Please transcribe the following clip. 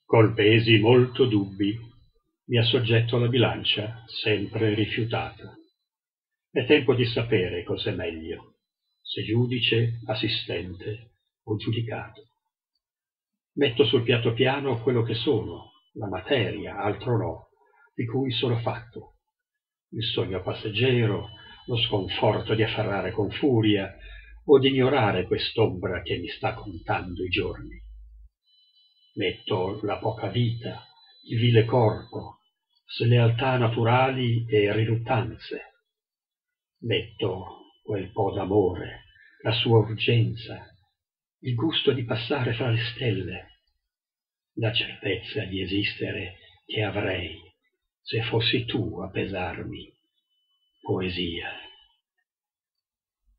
Col pesi molto dubbi mi assoggetto alla bilancia sempre rifiutata. È tempo di sapere cos'è meglio, se giudice, assistente o giudicato. Metto sul piatto piano quello che sono, la materia, altro no, di cui sono fatto. Il sogno passeggero, lo sconforto di afferrare con furia o di ignorare quest'ombra che mi sta contando i giorni. Metto la poca vita, il vile corpo, slealtà naturali e riluttanze. Metto quel po' d'amore, la sua urgenza, il gusto di passare fra le stelle, la certezza di esistere che avrei se fossi tu a pesarmi, poesia.